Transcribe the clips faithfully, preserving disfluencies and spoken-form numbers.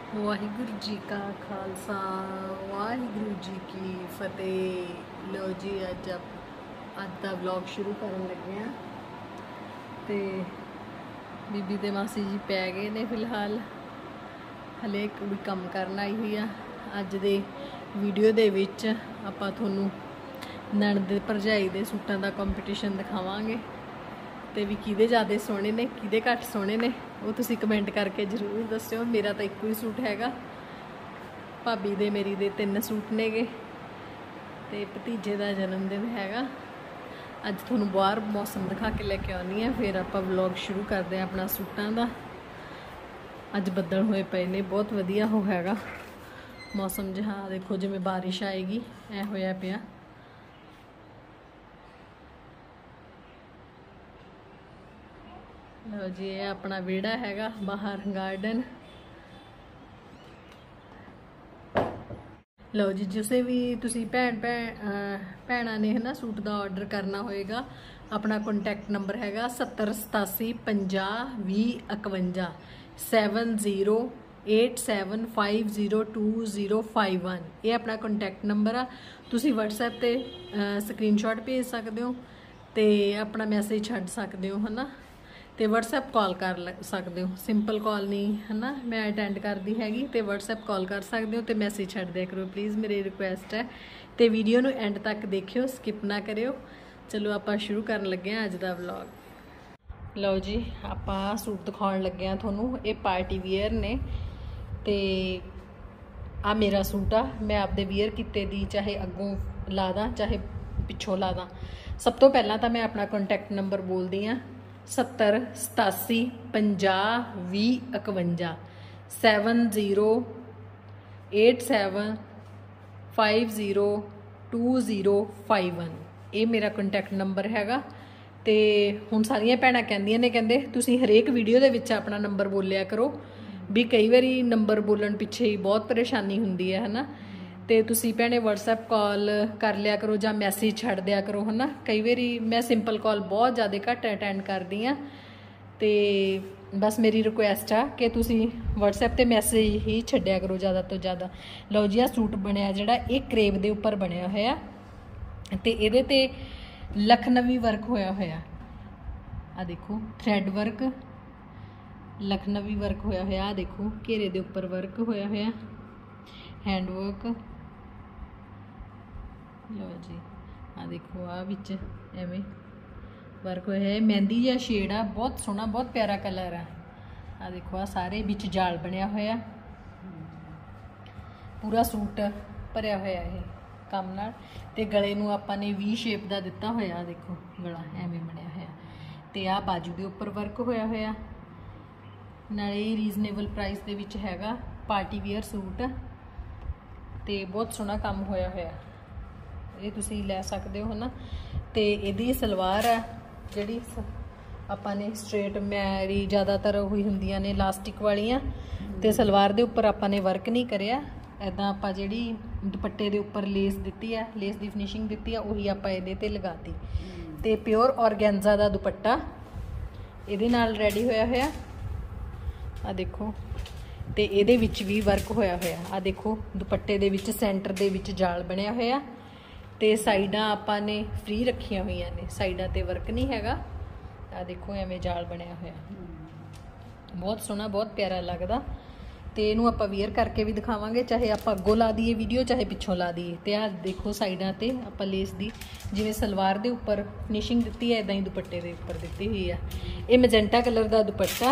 वाहिगुरु जी का खालसा वाहिगुरु जी की फतेह। लो जी अज अज का व्लॉग शुरू करन लगे हैं ते बीबी ते मासी जी पै गए ने फिलहाल, हले कुड़ी काम करन आई हुई है। अज दे वीडियो दे विच आपां तुहानूं नणद भरजाई दे सूटां दा कंपीटिशन दिखावांगे ते भी किहदे ज़्यादा सोहणे ने किहदे घट सोहणे ने वो तुसीं कमेंट करके जरूर दस्सिओ। मेरा तो इक्को ही सूट हैगा, भाभी दे मेरी दे तीन सूट ने गे ते भतीजे दा जन्मदिन हैगा। अज तुहानूं बाहर मौसम दिखा के लैके आउणी है, फिर आपां व्लॉग शुरू करदे हां अपना सूटां दा। अज बदल होए पे ने, बहुत वधिया हो हैगा मौसम जिहा, देखो जिवें बारिश आएगी ऐ होया पिया। लो जी ये अपना विहड़ा हैगा, बाहर गार्डन। लो जी जिसे भी तुसी भैन भैन भैणा ने है ना सूट का ऑर्डर करना होएगा, अपना कॉन्टैक्ट नंबर हैगा सत्तर सतासी पंजाह भी इकवंजा seven zero eight seven five zero two zero five one. ये अपना कॉन्टैक्ट नंबर आ, तुसी व्हाट्सएप ते स्क्रीनशॉट भेज सकते हो ते अपना मैसेज छड्ड सकते हो है ना, तो व्हाट्सएप कॉल कर सकते हो। सिंपल कॉल नहीं है ना मैं अटेंड करती हैगी, तो व्हाट्सएप कॉल कर सकते हो तो मैसेज छड्ड दिया करो प्लीज़, मेरी रिक्वेस्ट है। तो वीडियो नू एंड तक देखियो, स्किप ना करियो। चलो आप शुरू कर लगे हैं अज का व्लॉग। लो जी आप सूट दिखाउण लगे हैं थोनू, ये पार्टी वियर ने ते आ मेरा सूट आ। मैं आपदे वियर किते दी चाहे अगों ला दा चाहे पिछों ला दा। सब तो पहला तो मैं अपना कॉन्टैक्ट नंबर बोलदी हाँ सत्तर सतासी पंजाह भी इकवंजा seven zero eight seven five zero two zero five one. ये मेरा कॉन्टैक्ट नंबर हैगा। तो हुण सारियां भैणां कहंदियां ने कहंदे तुसीं हरेक वीडियो दे विच अपना नंबर बोलिया करो, भी कई बारी नंबर बोलण पिछे ही बहुत परेशानी हुंदी है है ना। तो तुसी भैणे व्हाट्सएप कॉल कर लिया करो या मैसेज छड्ड दिया करो है ना। कई बारी मैं सिंपल कॉल बहुत ज़्यादा घट अटेंड करदी हाँ, तो बस मेरी रिक्वेस्ट आ कि तुसी व्हाट्सएप ते मैसेज ही छड्डिया करो ज़्यादा तो ज़्यादा। लो जी आ सूट बनया जिहड़ा ये करेब दे उपर बनया होया ते इहदे ते लखनवी वर्क होया होया, आ देखो थ्रैड वर्क लखनवी वर्क होया होया, आ देखो घेरे दे उपर वर्क होया होया हैंड वर्क। लो जी आ देखो आ विच एवें वर्क होया है, मेहंदी या शेड आ, बहुत सोहना बहुत प्यारा कलर आ। आ देखो आ सारे विच जाल बनया होया, पूरा सूट भरिया होया है काम नाल। ते गले नूं आपां ने वी शेप दा दिता होया, देखो गला एवें बनया होया। ते आ बाजू दे उपर वर्क होया होया, नाले रीजनेबल प्राइस दे विच हैगा पार्टी वियर सूट। ते बहुत सोहना काम होया होया, ये तुसी लै सकते हो है ना। तो इहदी सलवार है जिहड़ी आपां ने स्ट्रेट मैरी ज़्यादातर हुई हुंदियां ने इलास्टिक वालियां, ते सलवार दे उपर आपां ने वर्क नहीं करिया। इदां आपां जिहड़ी दुपट्टे दे उपर लेस दित्ती है, लेस दी फिनिशिंग दित्ती है, उही आपां इहदे ते लगाती। ते प्योर ऑर्गेन्जा दा दुपट्टा इहदे नाल रेडी होया होया, आ देखो। ते इहदे विच भी वर्क होया होया, आ देखो दुपट्टे दे विच सेंटर दे विच जाल बनया होया। ते साइडां आपां ने फ्री रखियां हुईयां ने, साइडां ते वर्क नहीं हैगा। आ देखो एवें जाल बनया होया, बहुत सोहना बहुत प्यारा लगदा। तो इहनूं आपां वियर करके भी दिखावांगे, चाहे आपां अग्गों ला दईए वीडियो चाहे पिछों ला दईए। ते आ देखो साइडां ते आपां लेस दी जिवें सलवार दे उपर फिनिशिंग दित्ती है, इदां ही दुपट्टे दे उपर दित्ती हुई है। ये मैजेंटा कलर दा दुपट्टा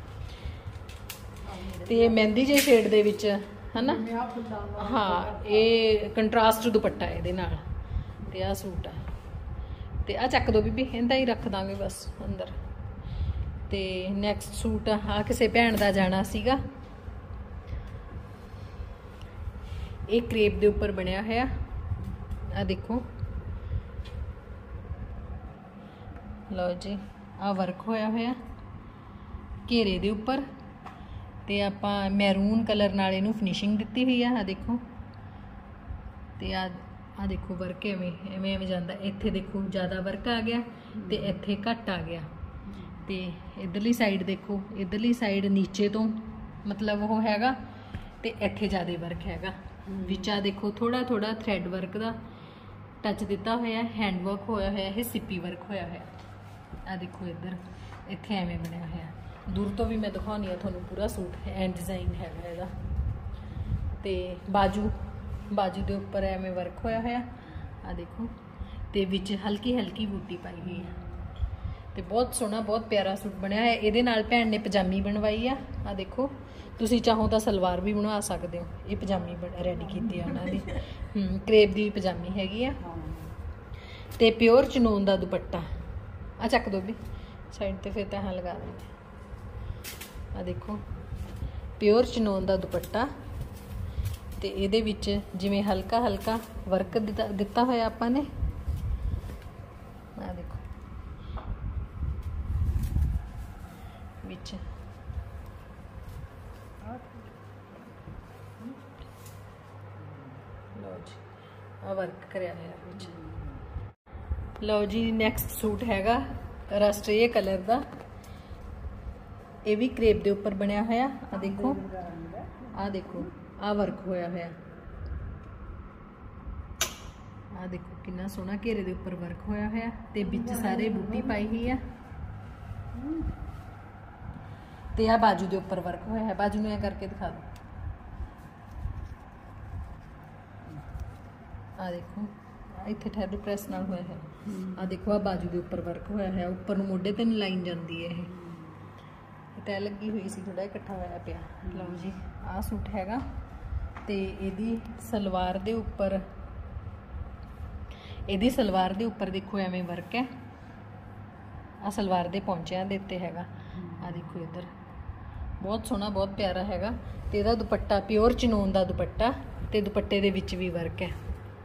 ते मेहंदी जे शेड दे विच है ना, हाँ ये कंट्रास्ट दुपट्टा है इहदे नाल। ते आ सूट आ, ते आ चक दो बीबी, इंदा ही रख दांगे बस अंदर। ते नैक्सट सूट आ किसी भैन दा जाना सीगा, ये करेब दे उपर बनया होया, आ देखो। लो जी आ वर्क होया होया घेरे दे उपर, ते आपां मैरून कलर नाल इहनूं फिनिशिंग दित्ती हुई है, आ देखो। ते आ आ देखो वर्क एवें एवें एवें जांदा, इत्थे देखो ज़्यादा वर्क आ गया ते इत्थे घट आ गया। ते इधरली साइड देखो, इधरली साइड नीचे तो मतलब वो हैगा ਤੇ ਇੱਥੇ ਜ਼ਿਆਦਾ ਵਰਕ ਹੈਗਾ ਵਿੱਚ। ਆ ਦੇਖੋ ਥੋੜਾ ਥੋੜਾ ਥ੍ਰੈਡ ਵਰਕ ਦਾ ਟੱਚ ਦਿੱਤਾ ਹੋਇਆ, ਹੈਂਡ ਵਰਕ ਹੋਇਆ ਹੋਇਆ, ਇਹ ਸਿੱਪੀ ਵਰਕ ਹੋਇਆ ਹੋਇਆ। ਆ ਦੇਖੋ ਇੱਧਰ ਇੱਥੇ ਐਵੇਂ ਬਣਿਆ ਹੋਇਆ। दूर तो भी मैं दिखानी है थोड़ा पूरा सूट एंड डिज़ाइन हैगा ਇਹਦਾ। ਤੇ बाजू बाजू ਦੇ ਉੱਪਰ ਐਵੇਂ ਵਰਕ ਹੋਇਆ ਹੋਇਆ ਆ ਦੇਖੋ, ਤੇ ਵਿੱਚ ਹਲਕੀ ਹਲਕੀ ਬੂਟੀ ਪਾਈ ਹੋਈ ਹੈ ਤੇ ਬਹੁਤ ਸੋਹਣਾ ਬਹੁਤ ਪਿਆਰਾ ਸੂਟ ਬਣਿਆ ਹੈ। ਇਹਦੇ ਨਾਲ ਭੈਣ ਨੇ ਪਜਾਮੀ ਬਣਵਾਈ ਆ। ਆ ਦੇਖੋ ਤੁਸੀਂ ਚਾਹੋ ਤਾਂ ਸਲਵਾਰ ਵੀ ਬਣਵਾ ਸਕਦੇ ਹੋ। ਇਹ ਪਜਾਮੀ ਰੈਡੀ ਕੀਤੀ ਆ ਉਹਨਾਂ ਦੀ, ਹੂੰ ਕਰੇਪ ਦੀ ਪਜਾਮੀ ਹੈਗੀ ਆ ਤੇ ਪਿਓਰ ਚਨੋਨ ਦਾ ਦੁਪੱਟਾ। ਆ ਚੱਕ ਦੋ ਵੀ ਸਾਈਡ ਤੇ, ਫਿਰ ਤਾਂ ਹਾਂ ਲਗਾ ਦਿੰਦੇ। ਆ ਦੇਖੋ ਪਿਓਰ ਚਨੋਨ ਦਾ ਦੁਪੱਟਾ ਤੇ ਇਹਦੇ ਵਿੱਚ ਜਿਵੇਂ ਹਲਕਾ ਹਲਕਾ ਵਰਕ ਦਿੱਤਾ ਹੋਇਆ ਆਪਾਂ ਨੇ। ਆ ਦੇਖੋ ਵਿੱਚ ਲਓ ਜੀ ਆ ਵਰਕ ਕਰਿਆ ਹੋਇਆ ਵਿੱਚ। ਲਓ ਜੀ ਨੈਕਸਟ ਸੂਟ ਹੈਗਾ ਰਾਸ਼ਟਰੀ ਕਲਰ ਦਾ। ਇਹ ਵੀ ਕ੍ਰੇਪ ਦੇ ਉੱਪਰ ਬਣਿਆ ਹੋਇਆ। ਆ ਦੇਖੋ ਆ ਦੇਖੋ ਆ ਵਰਕ ਹੋਇਆ ਹੋਇਆ। ਆ ਦੇਖੋ ਕਿੰਨਾ ਸੋਹਣਾ ਘੇਰੇ ਦੇ ਉੱਪਰ ਵਰਕ ਹੋਇਆ ਹੋਇਆ ਤੇ ਵਿੱਚ ਸਾਰੇ ਬੂਟੀ ਪਾਈ ਹੋਈ ਆ ਤੇ ਆ ਬਾਜੂ ਦੇ ਉੱਪਰ ਵਰਕ ਹੋਇਆ ਹੈ। ਬਾਜੂ ਨੂੰ ਐ ਕਰਕੇ ਦਿਖਾ ਦੋ। ਆ ਦੇਖੋ ਇੱਥੇ ਠਹਿਰ ਪ੍ਰੈਸ ਨਾਲ ਹੋਇਆ ਹੈ। ਆ ਦੇਖੋ ਆ ਬਾਜੂ ਦੇ ਉੱਪਰ ਵਰਕ ਹੋਇਆ ਹੈ। ਉੱਪਰ ਨੂੰ ਮੋਢੇ ਤੇ ਲਾਈਨ ਜਾਂਦੀ ਹੈ। ਇਹ ਤੈ ਲੱਗੀ ਹੋਈ ਸੀ, ਥੋੜਾ ਇਕੱਠਾ ਹੋਇਆ ਪਿਆ। ਲਓ ਜੀ ਆਹ ਸੂਟ ਹੈਗਾ ਤੇ ਇਹਦੀ ਸਲਵਾਰ ਦੇ ਉੱਪਰ ਇਹਦੀ ਸਲਵਾਰ ਦੇ ਉੱਪਰ ਦੇਖੋ ਐਵੇਂ ਵਰਕ ਹੈ। ਆ ਸਲਵਾਰ ਦੇ ਪੌਂਚਿਆਂ ਦੇ ਉੱਤੇ ਹੈਗਾ। ਆ ਦੇਖੋ ਇੱਧਰ ਬਹੁਤ ਸੋਹਣਾ ਬਹੁਤ ਪਿਆਰਾ ਹੈਗਾ ਤੇ ਇਹਦਾ ਦੁਪੱਟਾ ਪਿਓਰ ਚਨੋਨ ਦਾ ਦੁਪੱਟਾ ਤੇ ਦੁਪੱਟੇ ਦੇ ਵਿੱਚ ਵੀ ਵਰਕ ਹੈ।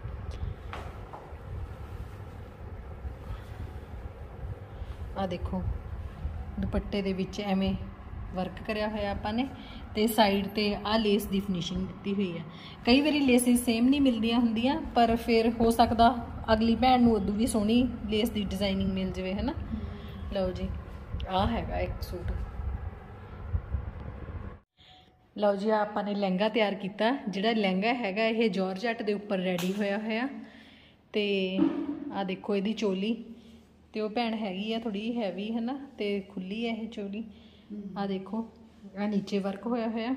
ਆ ਦੇਖੋ ਦੁਪੱਟੇ ਦੇ ਵਿੱਚ ਐਵੇਂ ਵਰਕ ਕਰਿਆ ਹੋਇਆ ਆਪਾਂ ਨੇ ਤੇ ਸਾਈਡ ਤੇ ਆ ਲੇਸ ਦੀ ਫਿਨਿਸ਼ਿੰਗ ਦਿੱਤੀ ਹੋਈ ਹੈ। ਕਈ ਵਾਰੀ ਲੇਸਿਸ ਸੇਮ ਨਹੀਂ ਮਿਲਦੀਆਂ ਹੁੰਦੀਆਂ, ਪਰ ਫਿਰ ਹੋ ਸਕਦਾ ਅਗਲੀ ਭੈਣ ਨੂੰ ਉਦੋਂ ਵੀ ਸੋਹਣੀ ਲੇਸ ਦੀ ਡਿਜ਼ਾਈਨਿੰਗ ਮਿਲ ਜਾਵੇ, ਹੈ ਨਾ। ਲਓ ਜੀ ਆ ਹੈਗਾ ਇੱਕ ਸੂਟ। ਲਓ ਜੀ ਆਪਾਂ ਨੇ ਲਹਿੰਗਾ ਤਿਆਰ ਕੀਤਾ। ਜਿਹੜਾ ਲਹਿੰਗਾ ਹੈਗਾ ਇਹ ਜਾਰਜਟ ਦੇ ਉੱਪਰ ਰੈਡੀ ਹੋਇਆ ਹੋਇਆ ਤੇ ਆ ਦੇਖੋ ਇਹਦੀ ਚੋਲੀ ਤੇ ਉਹ ਭੈਣ ਹੈਗੀ ਆ ਥੋੜੀ ਹੈਵੀ, ਹੈ ਨਾ, ਤੇ ਖੁੱਲੀ ਹੈ ਇਹ ਚੋਲੀ। ਆ ਦੇਖੋ ਆ ਨੀਚੇ ਵਰਕ ਹੋਇਆ ਹੋਇਆ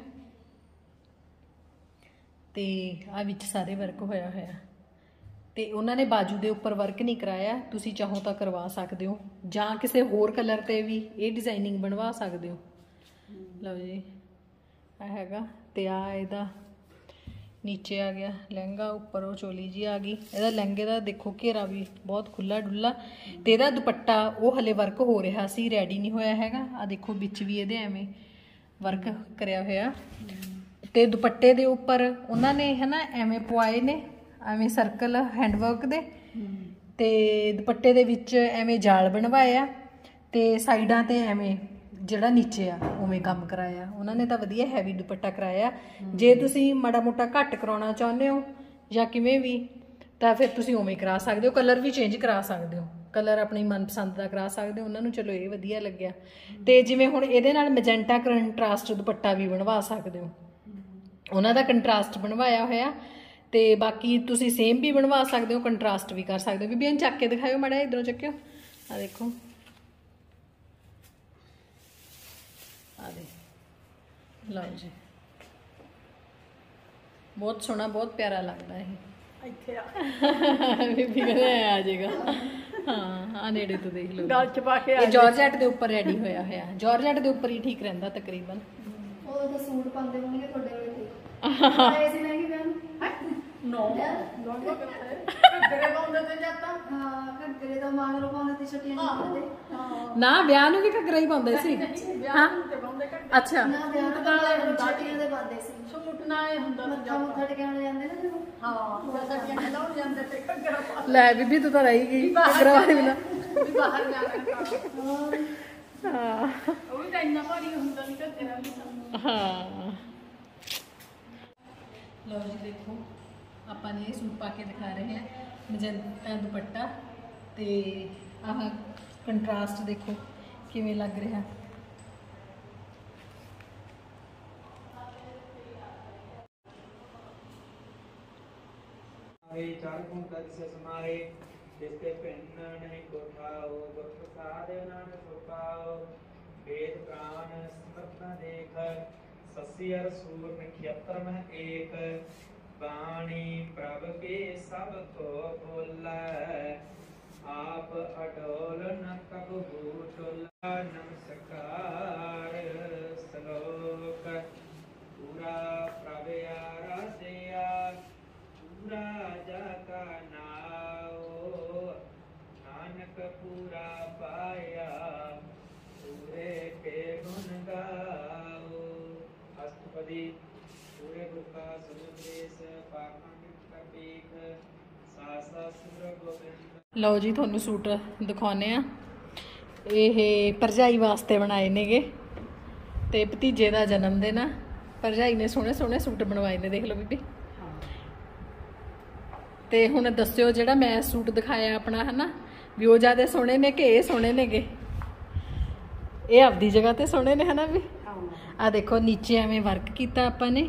ਤੇ ਆ ਵਿੱਚ ਸਾਰੇ ਵਰਕ ਹੋਇਆ ਹੋਇਆ ਤੇ ਉਹਨਾਂ ਨੇ ਬਾਜੂ ਦੇ ਉੱਪਰ ਵਰਕ ਨਹੀਂ ਕਰਾਇਆ। ਤੁਸੀਂ ਚਾਹੋ ਤਾਂ ਕਰਵਾ ਸਕਦੇ ਹੋ ਜਾਂ ਕਿਸੇ ਹੋਰ ਕਲਰ ਤੇ ਵੀ ਇਹ ਡਿਜ਼ਾਈਨਿੰਗ ਬਣਵਾ ਸਕਦੇ ਹੋ। ਲਓ ਜੀ ਆ ਹੈਗਾ ਤੇ ਆ ਇਹਦਾ नीचे आ गया लहंगा, उपर वो चोली जी आ गई। ਇਹਦਾ लहंगे ਦਾ देखो घेरा भी बहुत खुला डुला ਤੇ ਇਹਦਾ ਦੁਪੱਟਾ ਉਹ ਹਲੇ ਵਰਕ ਹੋ ਰਿਹਾ ਸੀ, ਰੈਡੀ ਨਹੀਂ ਹੋਇਆ ਹੈਗਾ। ਆ ਦੇਖੋ ਵਿੱਚ ਵੀ ਇਹਦੇ ਐਵੇਂ ਵਰਕ ਕਰਿਆ ਹੋਇਆ ਤੇ ਦੁਪੱਟੇ ਦੇ ਉੱਪਰ ਉਹਨਾਂ ਨੇ ਹੈ ਨਾ ਐਵੇਂ ਪਵਾਏ ਨੇ ਐਵੇਂ ਸਰਕਲ ਹੈਂਡਵਰਕ ਦੇ ਤੇ ਦੁਪੱਟੇ ਦੇ ਵਿੱਚ ਐਵੇਂ ਜਾਲ ਬਣਵਾਇਆ ਤੇ ਸਾਈਡਾਂ ਤੇ ਐਵੇਂ ਜਿਹੜਾ ਨੀਚੇ ਆ ਉਵੇਂ ਕੰਮ ਕਰਾਇਆ ਉਹਨਾਂ ਨੇ। ਤਾਂ ਵਧੀਆ ਹੈਵੀ ਦੁਪੱਟਾ ਕਰਾਇਆ। ਜੇ ਤੁਸੀਂ ਮਾੜਾ ਮੋਟਾ ਘੱਟ ਕਰਾਉਣਾ ਚਾਹੁੰਦੇ ਹੋ ਜਾਂ ਕਿਵੇਂ ਵੀ ਤਾਂ ਫਿਰ ਤੁਸੀਂ ਉਵੇਂ ਕਰਾ ਸਕਦੇ ਹੋ। ਕਲਰ ਵੀ ਚੇਂਜ ਕਰਾ ਸਕਦੇ ਹੋ, ਕਲਰ ਆਪਣੀ ਮਨਪਸੰਦ ਦਾ ਕਰਾ ਸਕਦੇ ਹੋ। ਉਹਨਾਂ ਨੂੰ ਚਲੋ ਇਹ ਵਧੀਆ ਲੱਗਿਆ। ਤੇ ਜਿਵੇਂ ਹੁਣ ਇਹਦੇ ਨਾਲ ਮੈਜੈਂਟਾ ਕੰਟਰਾਸਟ ਦੁਪੱਟਾ ਵੀ ਬਣਵਾ ਸਕਦੇ ਹੋ, ਉਹਨਾਂ ਦਾ ਕੰਟਰਾਸਟ ਬਣਵਾਇਆ ਹੋਇਆ। ਤੇ ਬਾਕੀ ਤੁਸੀਂ ਸੇਮ ਵੀ ਬਣਵਾ ਸਕਦੇ ਹੋ, ਕੰਟਰਾਸਟ ਵੀ ਕਰ ਸਕਦੇ ਹੋ। ਬੀਬੀ ਇਹਨੂੰ ਚੱਕ ਕੇ ਦਿਖਾਇਓ ਮਾੜਾ, ਇਧਰੋਂ ਚੱਕਿਓ। ਆ ਦੇਖੋ ਆ ਦੇ ਲਓ ਜੀ ਬਹੁਤ ਸੋਹਣਾ ਬਹੁਤ ਪਿਆਰਾ ਲੱਗਦਾ ਇਹ। ਇੱਥੇ ਆ ਬੀਬੀ ਕਹਿੰਦੇ ਆ ਜਾਏਗਾ। ਹਾਂ ਆ ਨੇੜੇ ਤੋਂ ਦੇਖ ਲਓ, ਗੱਲ ਚ ਪਾ ਕੇ। ਇਹ ਜਾਰਜਟ ਦੇ ਉੱਪਰ ਰੈਡੀ ਹੋਇਆ ਹੋਇਆ, ਜਾਰਜਟ ਦੇ ਉੱਪਰ ਹੀ ਠੀਕ ਰਹਿੰਦਾ ਤਕਰੀਬਨ। ਉਹ ਤਾਂ ਸੂਟ ਪਾਉਂਦੇ ਹੋਣਗੇ ਤੁਹਾਡੇ ਵਾਲੇ ਠੀਕ ਆਏ ਸੀ ਮਹਿੰਗੀ ਬੈਨ ਨੋ ਨੋ ਘੱਗਰੇ ਪਾਉਂਦੇ ਤੇ ਜਾਂਦਾ। ਹਾਂ ਘੱਗਰੇ ਤਾਂ ਮਾਗਰੋਂ ਪਾਉਂਦੇ ਤੇ ਛੁੱਟੀਆਂ ਨਹੀਂ ਪਾਉਂਦੇ ਨਾ, ਵਿਆਹ ਨੂੰ ਵੀ ਘੱਗਰਾ ਹੀ ਪਾਉਂਦੇ ਸੀ। ਹਾਂ ਅੱਛਾ ਨਾ ਵਿਆਹ ਨੂੰ ਛੁੱਟੀਆਂ ਦੇ ਪਾਉਂਦੇ ਸੀ। ਸੂਟ ਨਾ ਇਹ ਹੁੰਦਾ ਮੱਥਾ ਮੁੱਥਾ ਟਿਕਾਣੇ ਜਾਂਦੇ ਨਾ ਜਦੋਂ। ਹਾਂ ਛੁੱਟੀਆਂ ਲਾਉਣ ਜਾਂਦੇ ਤੇ ਘੱਗਰਾ ਪਾ ਲੈ ਬੀਬੀ ਤੂੰ ਤਾਂ ਰਹੀ ਗਈ ਘੱਗਰਾ ਵਾਲੀ ਬਿਨਾ। ਵੀ ਬਾਹਰ ਜਾ ਕੇ ਹਾਂ ਉਹ ਵੀ ਤਾਂ ਇੰਨਾ ਭਾਰੀ ਹੁੰਦਾ ਨਹੀਂ ਘੱਗਰਾ ਵੀ। ਹਾਂ ਲਓ ਜੀ ਦੇਖੋ ਆਪਾਂ ਨੇ ਇਹ ਸੂਟ ਪਾ ਕੇ ਦਿਖਾ ਰਹੇ ਹਾਂ, ਮਜੰਟਾ ਦੁਪੱਟਾ ਤੇ ਆਹ ਕੰਟਰਾਸਟ ਦੇਖੋ ਕਿਵੇਂ ਲੱਗ ਰਿਹਾ। है चार गुण तज से समाहे जिसते भिन्न नहीं कोठाओ गुर प्रसाद नानक सुपाओ वेद प्राण समर्थ न देख ससी अर सूर नक्षत्र में एक बाणी प्रभ के सब को बोला आप अडोल न कबहू टोला नमस्कार श्लोक पूरा प्रभ आराध्या पूरा जाका नाओ नानक पूरा पाया पूरे के गुण गाओ अष्टपदी पूरे गुरु का समुदेश पाखंड कपीक सासा सुर गोविंद। ਲਓ ਜੀ ਤੁਹਾਨੂੰ ਸੂਟ ਦਿਖਾਉਨੇ ਆ। ਇਹ ਭਰਜਾਈ ਵਾਸਤੇ ਬਣਾਏ ਨੇਗੇ ਤੇ ਭਤੀਜੇ ਦਾ ਜਨਮ ਦਿਨ ਆ। ਭਰਜਾਈ ਨੇ ਸੋਹਣੇ ਸੋਹਣੇ ਸੂਟ ਬਣਵਾਏ ਨੇ, ਦੇਖ ਲਓ ਬੀਬੀ। ਤੇ ਹੁਣ ਦੱਸਿਓ ਜਿਹੜਾ ਮੈਂ ਸੂਟ ਦਿਖਾਇਆ ਆਪਣਾ ਹਨਾ ਵੀ ਉਹ ਜ਼ਿਆਦਾ ਸੋਹਣੇ ਨੇ ਕਿ ਇਹ ਸੋਹਣੇ ਨੇਗੇ। ਇਹ ਆਪਦੀ ਜਗ੍ਹਾ ਤੇ ਸੋਹਣੇ ਨੇ ਹਨਾ ਵੀ। ਆ ਦੇਖੋ ਨੀਚੇ ਐਵੇਂ ਵਰਕ ਕੀਤਾ ਆਪਾਂ ਨੇ,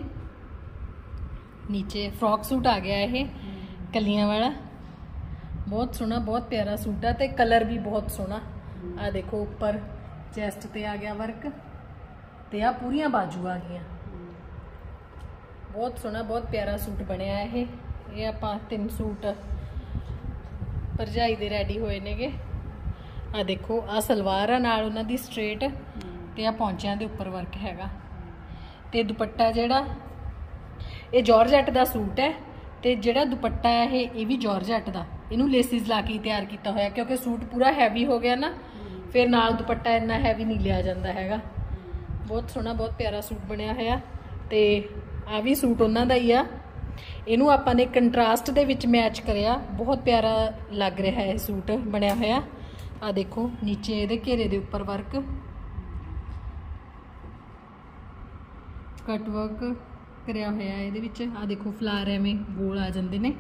ਨੀਚੇ ਫਰॉक सूट आ गया ਇਹ ਕਲੀਆਂ ਵਾਲਾ। बहुत सोहना बहुत प्यारा सूट है, तो कलर भी बहुत सोहना। आ देखो ऊपर चेस्ट ते आ गया वर्क ते आ पूरियां बाजू आ गई। बहुत सोहना बहुत प्यारा सूट बनया है। ये आपां तीन सूट भरजाई दे रेडी होए नेगे। आ देखो आ सलवार आ नाल उन्हां दी स्ट्रेट ते आ पौंचियां दे उपर वर्क हैगा। ते दुपट्टा जिहड़ा ये जॉर्जेट दा सूट है ते जिहड़ा दुपट्टा है ये भी जॉर्जेट दा। इनू लेसिस ला के तैयार किया होया क्योंकि सूट पूरा हैवी हो गया ना, फिर नाल दुपट्टा इन्ना हैवी नहीं लिया जाता हैगा। बहुत सोहना बहुत प्यारा सूट बनया होया। ते आ भी सूट उन्हां दा ही आ। इनू आपां ने कंट्रास्ट दे विच मैच करया, बहुत प्यारा लग रहा है सूट बनया होया। आ देखो नीचे इहदे घेरे दे उपर वर्क कट वर्क करया होया इहदे विच। आ देखो फ्लावर एवें गोल आ जांदे ने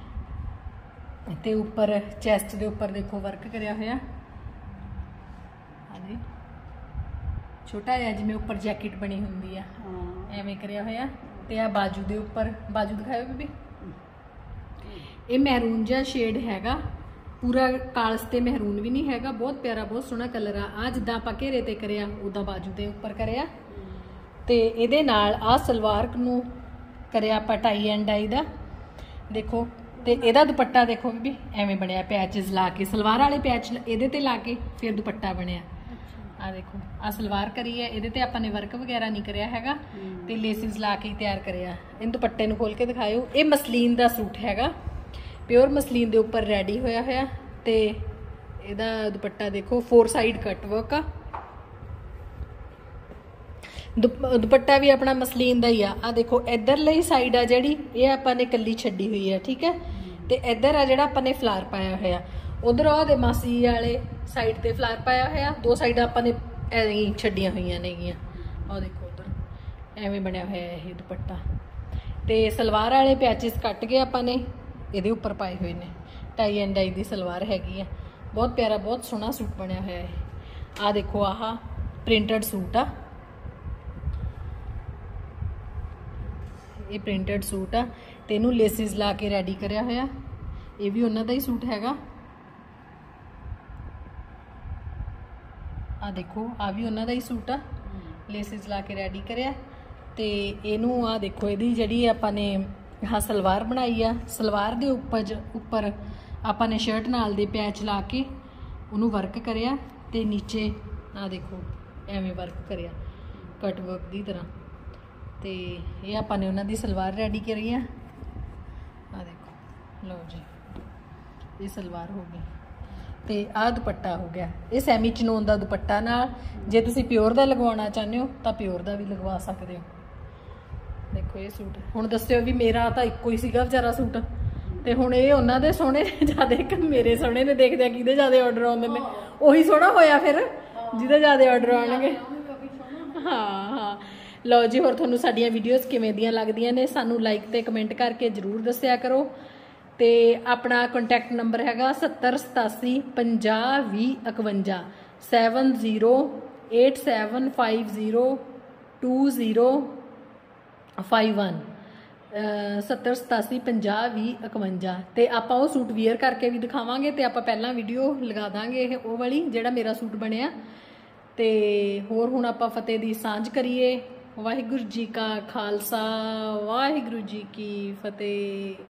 ते उपर चैस्ट दे उपर देखो वर्क करया होया। हाँ जी छोटा है जिवें उपर जैकेट बनी हुंदी आ एवें करया होया। ते आ बाजू दे उपर बाजू दिखाओ बीबी। ये मैरून जिहा शेड हैगा, पूरा कालस ते मैरून भी नहीं हैगा। बहुत प्यारा बहुत सोहना कलर आ। आ जिद्दां आपां घेरे ते करया उदां बाजू दे उपर करया। ते इहदे नाल आ सलवार नूं करया आपां टाई एंड डाई दा। देखो ते एदा दुपट्टा देखो भी एवें बनया पैचेस ला के, सलवार वाले पैच एदे ते ला के फिर दुपट्टा बनया। आ देखो आ सलवार करी है, एदे ते आपां ने वर्क वगैरह नहीं करया हैगा ते लेसिस ला के तैयार करया। इन दुपट्टे नूं खोल के दिखाओ। ये मसलीन दा सूट हैगा, प्योर मसलीन दे उपर रेडी होया होया। ते एदा दुपट्टा देखो फोर साइड कट वर्क आ। दुपट्टा भी अपना मसलीन दा ही आ। आ देखो इधरली साइड आ जिहड़ी ये आपां ने कल्ली छड्डी हुई है, ठीक है। ते इधर आ जिहड़ा आपां ने फ्लावर पाया होया, उधर आ मासी वाले साइड ते फ्लावर पाया होया। दो साइड आपां ने ऐवें छड्डियां हुई नेगियां। आ देखो उधर एवें बनया होया ये दुपट्टा। ते सलवार वाले पैचेस कट के आपां ने इहदे उपर पाए हुए ने। टाई एंड डाई दी सलवार हैगी आ। बहुत प्यारा बहुत सोहना सूट बनया होया है। आ देखो आह प्रिंटेड सूट आ, ये प्रिंटेड सूट आ। ते इनू लेसिस ला के रेडी करया होया। ये भी उन्हां दा ही सूट हैगा। आ देखो आ भी उन्हां दा ही सूट आ, लेसिस ला के रेडी करया। ते इनू आ देखो इहदी जिहड़ी आपां ने हाँ सलवार बनाई आ, सलवार दे उपर उपर आपां ने शर्ट नाल दे पैच ला के उन्हू वर्क करया। ते नीचे आ देखो एवें वर्क करया कट वर्क दी तरह। ते ये आपां ने उन्हां दी सलवार रेडी करी है। आ देखो लो जी ये सलवार हो गई। ते आ दुपट्टा हो गया, ये सैमी चनोन दा दुपट्टा नाल। जे तुसीं प्योर दा लगवाना चाहते हो तो प्योर दा भी लगवा सकते हो। देखो ये सूट हुण दस्सिओ भी मेरा तो इक्को ही सीगा बेचारा सूट। ते हुण ये उन्हां दे सोहणे ज़्यादा कि मेरे सोहणे ने देखदे किहदे ज़्यादा ऑर्डर आउंदे ने उही सोहना होया फिर जिहदे ज़्यादा ऑर्डर आउणगे। हाँ हाँ लो जी होर तुहानूं साडीआं वीडियोज़ किवें दियां लगदियां ने सानूं लाइक ते कमेंट करके जरूर दस्सिया करो। ते अपना कॉन्टैक्ट नंबर हैगा सत्तर सतासी पंजाह भी इकवंजा seven zero eight seven five zero two zero five one. सत्तर सतासी पंजाह भी इकवंजा। तो आप सूट वीयर करके भी दिखावांगे तो आप पहला वीडियो लगा देंगे वो वाली जिहड़ा मेरा सूट बनया। तो होर हुण आपां फतेह दी सांझ करिए। वाहिगुरू जी का खालसा वाहिगुरू जी की फतेह।